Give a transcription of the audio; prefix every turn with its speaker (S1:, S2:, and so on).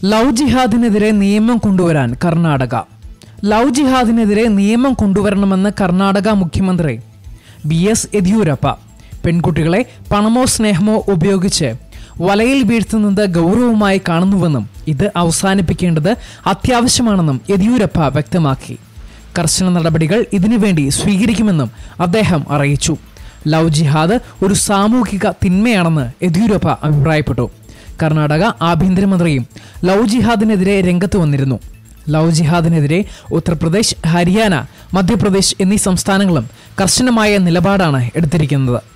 S1: Love ജിഹാദിനെതിരെ നിയമം കൊണ്ടുവരാൻ Karnataka. Love ജിഹാദിനെതിരെ നിയമം കൊണ്ടുവരണമെന്ന് കർണാടക മുഖ്യമന്ത്രി BS യെദ്യൂരപ്പ. പെൺകുട്ടികളെ പണമോ സ്നേഹമോ ഉപയോഗിച്ച് വലയിൽ വീഴ്ത്തുന്നത് ഗൗരവമായി കാണുന്നുവെന്നും ഇത് അവസാനിപ്പിക്കേണ്ടത് അത്യാവശ്യമാണെന്നും യെദ്യൂരപ്പ വ്യക്തമാക്കി. കർശന നടപടികൾ ഇതിനുവേണ്ടി സ്വീകരിക്കുമെന്നും അദ്ദേഹം അറിയിച്ചു. ലവ് ജിഹാദ് ഒരു സാമൂഹിക തിന്മയാണെന്ന് യെദ്യൂരപ്പ അഭിപ്രായപ്പെട്ടു. കർണാടക ആഭ്യന്തരമന്ത്രിയും ലവ് ജിഹാദിനെതിരെ രംഗത്ത് വന്നിരുന്നു. ലവ് ജിഹാദിനെതിരെ ഉത്തർപ്രദേശ്, ഹരിയാന, മധ്യപ്രദേശ് എന്നീ സംസ്ഥാനങ്ങളും കർശനമായ നിലപാടാണ് എടുത്തിരിക്കുന്നത്.